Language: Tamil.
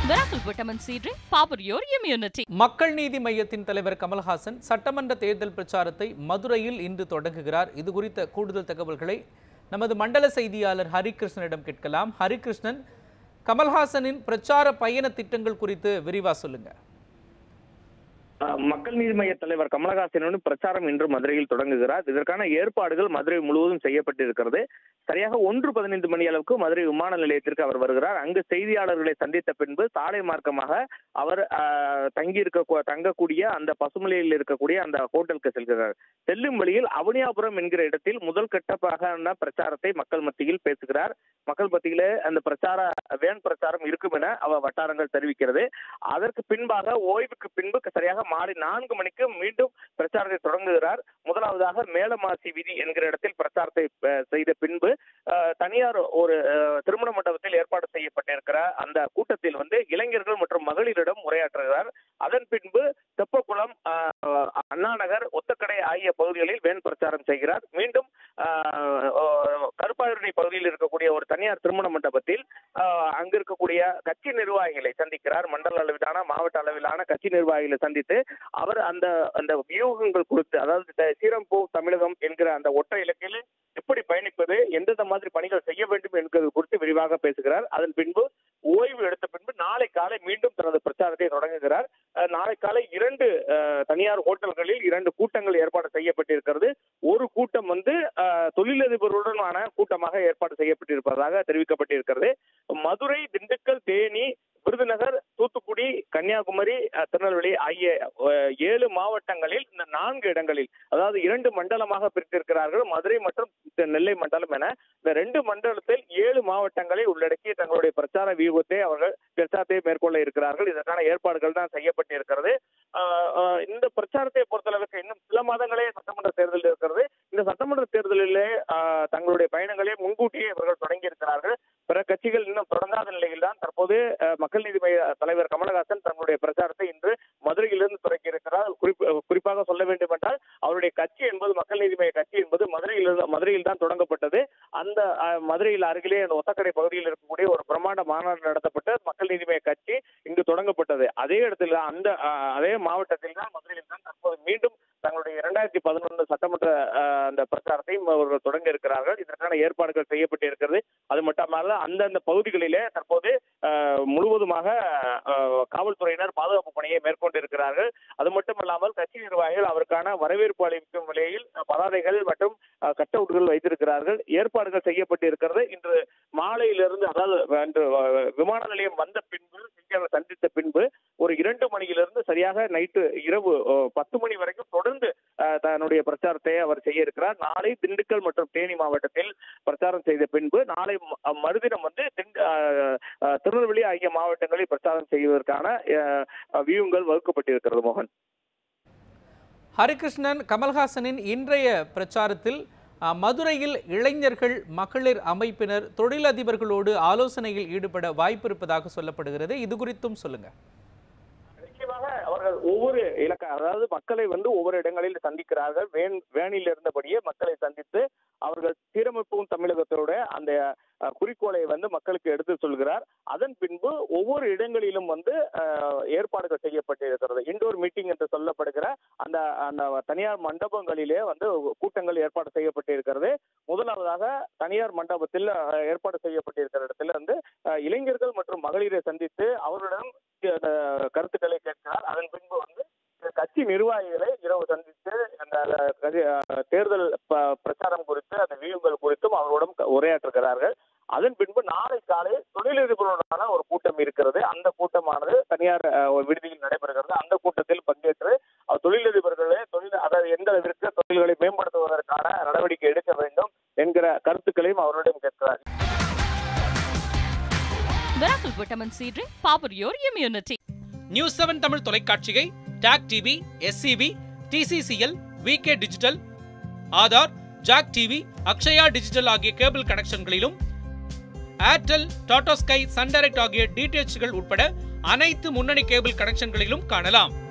Miracle Vitamin C drink, power your immunity. மக்கள் நீதி மையத்தின் தலைவர் கமல்ஹாசன் சட்டமன்ற தேர்தல் பிரச்சாரத்தை மதுரையில் இன்று தொடங்குகிறார். இது குறித்த கூடுதல் தகவல்களை நமது மண்டல செய்தியாளர் ஹரிகிருஷ்ணனிடம் கேட்கலாம். ஹரிகிருஷ்ணன், கமல்ஹாசனின் பிரச்சார பயண திட்டங்கள் குறித்து விரிவா சொல்லுங்க. மக்கள் நீதி மைய தலைவர் கமலஹாசன் பிரச்சாரம் இன்று மதுரையில் தொடங்குகிறார். இதற்கான ஏற்பாடுகள் மதுரை முழுவதும் செய்யப்பட்டிருக்கிறது. சரியாக 1:15 மணி அளவுக்கு மதுரை விமான நிலையத்திற்கு அவர் வருகிறார். அங்கு செய்தியாளர்களை சந்தித்த பின்பு சாலை மார்க்கமாக அவர் தங்கக்கூடிய அந்த பசுமலையில் இருக்கக்கூடிய அந்த ஹோட்டலுக்கு செல்கிறார். செல்லும் வழியில் அவனியாபுரம் என்கிற இடத்தில் முதல் கட்டமாக பிரச்சாரத்தை மக்கள் மத்தியில் பேசுகிறார். மக்கள் மத்தியிலே அந்த வேன் பிரச்சாரம் இருக்கும் என வட்டாரங்கள் தெரிவிக்கிறது. அதற்கு பின்பாக ஓய்வுக்கு பின்பு சரியாக மாலை 4 மணிக்கு மீண்டும் பிரச்சாரத்தை தொடங்குகிறார். முதலாவதாக மேலமாசி வீதி என்கிற இடத்தில் பிரச்சாரத்தை செய்த பின்பு தனியார் ஒரு திருமண மண்டபத்தில் ஏற்பாடு செய்யப்பட்டிருக்கிற அந்த கூட்டத்தில் இளைஞர்கள் மற்றும் மகளிரிடம் உரையாற்றுகிறார். அதன் பின்பு தெப்பக்குளம், அண்ணாநகர், ஒத்தக்கடை ஆகிய பகுதிகளில் வேன் பிரச்சாரம் செய்கிறார். மீண்டும் கருப்பாயூரணி பகுதியில் இருக்கக்கூடிய ஒரு தனியார் திருமண மண்டபத்தில் அங்கு இருக்கக்கூடிய கட்சி நிர்வாகிகளை சந்திக்கிறார். மண்டல அளவிலான, மாவட்ட அளவிலான கட்சி நிர்வாகிகளை சந்தித்து அவர் அந்த வியூகங்கள் குறித்து, அதாவது சீரம்பூ தமிழகம் என்கிற அந்த ஒற்றை இலக்கில் எப்படி பயணிப்பது, எந்தெந்த மாதிரி பணிகள் செய்ய வேண்டும் என்பது குறித்து விரிவாக பேசுகிறார். அதன் பின்பு ஓய்வு எடுத்த பின்பு நாளை காலை மீண்டும் தனது பிரச்சாரத்தை தொடங்குகிறார். நாளை காலை 2 தனியார் ஹோட்டல்களில் 2 கூட்டங்கள் ஏற்பாடு செய்யப்பட்டிருக்கிறது. ஒரு கூட்டம் தொழிலதிபர்களுடனான கூட்டமாக ஏற்பாடு செய்யப்பட்டிருப்பதாக தெரிவிக்கப்பட்டிருக்கிறது. மதுரை, திண்டுக்கல், தேனி, விருதுநகர், தூத்துக்குடி, கன்னியாகுமரி, திருநெல்வேலி ஆகிய 7 மாவட்டங்களில் இந்த 4 இடங்களில், அதாவது 2 மண்டலமாக பிரித்திருக்கிறார்கள், மதுரை மற்றும் நெல்லை மண்டலம் என. இந்த 2 மண்டலத்தில் 7 மாவட்டங்களை உள்ளடக்கி தங்களுடைய பிரச்சார வியூகத்தை அவர்கள் பிரச்சாரத்தை மேற்கொள்ள இருக்கிறார்கள். இதற்கான ஏற்பாடுகள் தான் செய்யப்பட்டிருக்கிறது. இந்த பிரச்சாரத்தை பொறுத்தளவுக்கு இன்னும் சில மாதங்களே சட்டமன்ற தேர்தல் இருக்கிறது. இந்த சட்டமன்ற தேர்தலிலே தங்களுடைய பயணங்களை முன்கூட்டியே இவர்கள் தொடங்கி இருக்கிறார்கள். பிற கட்சிகள் இன்னும் தொடங்காத நிலையில் தான் தற்போது மக்கள் நீதி மைய தலைவர் கமலஹாசன் தங்களுடைய பிரச்சாரத்தை இன்று மதுரையிலிருந்து தொடங்கி இருக்கிறார். குறிப்பாக சொல்ல வேண்டும் என்றால் அவருடைய கட்சி என்பது, மக்கள் நீதி மைய கட்சி என்பது மதுரையில் தான் தொடங்கப்பட்டது. அந்த மதுரையில் அருகிலே அந்த ஒத்தக்கடை பகுதியில் இருக்கக்கூடிய ஒரு பிரமாண்ட மாநாடு நடத்தப்பட்டு மக்கள் நீதி மைய கட்சி இங்கு தொடங்கப்பட்டது. அதே இடத்துல அதே மாவட்டத்தில் தான், மதுரையில் தான் தற்போது மீண்டும் தங்களுடைய 2011 சட்டமன்ற அந்த பிரச்சாரத்தையும் அவர்கள் தொடங்க இருக்கிறார்கள். இதற்கான ஏற்பாடுகள் செய்யப்பட்டிருக்கிறது. அது மட்டுமல்ல, அந்தந்த பகுதிகளிலே தற்போது முழுவதுமாக காவல்துறையினர் பாதுகாப்பு பணியை மேற்கொண்டிருக்கிறார்கள். அது மட்டுமல்லாமல் கட்சி நிர்வாகிகள் அவருக்கான வரவேற்பு அளிக்கும் நிலையில் பதாதைகள் மற்றும் கட் அவுட்கள் வைத்திருக்கிறார்கள். ஏற்பாடுகள் செய்யப்பட்டிருக்கிறது. இன்று மாலையிலிருந்து, அதாவது இன்று விமான நிலையம் வந்த பின்பு, சந்தித்த பின்பு ஒரு 2 மணியிலிருந்து சரியாக நைட்டு இரவு 10 மணி வரைக்கும் தொடர்ந்து தன்னுடைய பிரச்சாரத்தை அவர் செய்ய இருக்கிறார். நாளை திண்டுக்கல் மற்றும் தேனி மாவட்டத்தில் பிரச்சாரம் செய்த பின்பு நாளை மறுதினம் திருநெல்வேலி ஆகிய மாவட்டங்களில் பிரச்சாரம் செய்வதற்கான வியூகங்கள் வகுக்கப்பட்டிருக்கிறது. மோகன். ஹரிகிருஷ்ணன், கமல்ஹாசனின் இன்றைய பிரச்சாரத்தில் மதுரையில் இளைஞர்கள், மகளிர் அமைப்பினர், தொழிலதிபர்களோடு ஆலோசனையில் ஈடுபட வாய்ப்பு இருப்பதாக சொல்லப்படுகிறது. இது குறித்தும் சொல்லுங்க. அவர்கள் ஒவ்வொரு அதாவது மக்களை ஒவ்வொரு இடங்களில் சந்திக்கிறார்கள். வேனில் இருந்தபடியே மக்களை சந்தித்து அவர்கள் சீரமைப்பும் தமிழகத்தோட அந்த குறிக்கோளை மக்களுக்கு எடுத்து சொல்கிறார். அதன் பின்பு ஒவ்வொரு இடங்களிலும் ஏற்பாடுகள் செய்யப்பட்டிருக்கிறது. இண்டோர் மீட்டிங் என்று சொல்லப்படுகிற அந்த தனியார் மண்டபங்களிலே கூட்டங்கள் ஏற்பாடு செய்யப்பட்டிருக்கிறது. முதலாவதாக தனியார் மண்டபத்தில் ஏற்பாடு செய்யப்பட்டிருக்கிற இடத்துல இளைஞர்கள் மற்றும் மகளிரை சந்தித்து அவர்களிடம் கருத்துக்களை கேட்கிறார். அதன் பின்பு கட்சி நிர்வாகிகளை இரவு சந்தித்து அந்த தேர்தல் பிரச்சாரம் குறித்து, அந்த வியூகங்கள் குறித்தும் அவர்களுடன் உரையாற்றுகிறார்கள். அதன் பின்பு நாளை காலை தொழிலதிபர்களுடனான ஒரு கூட்டம் இருக்கிறது. அந்த கூட்டமானது தனியார் விடுதியில் நடைபெறுகிறது. அந்த கூட்டத்தில் பங்கேற்று தொழிலதிபர்களே அதாவது எந்த அளவிற்கு தொழில்களை மேம்படுத்துவதற்கான நடவடிக்கை எடுக்க வேண்டும் என்கிற கருத்துக்களையும் அவர்களிடம் கேட்கிறார். Miracle Vitamin C drink, power your immunity. News 7 Tamil தொலைக்காட்சியை TAC TV, SCV, TCCL, VK digital, Aadhar, Jack TV, Akshaya digital ஆகிய கேபிள் கனெக்ஷன்களிலும், Airtel, Tata Sky, Sun Direct ஆகிய DTHகள் உட்பட அனைத்து முன்னணி கேபிள் கனெக்ஷன்களிலும் காணலாம்.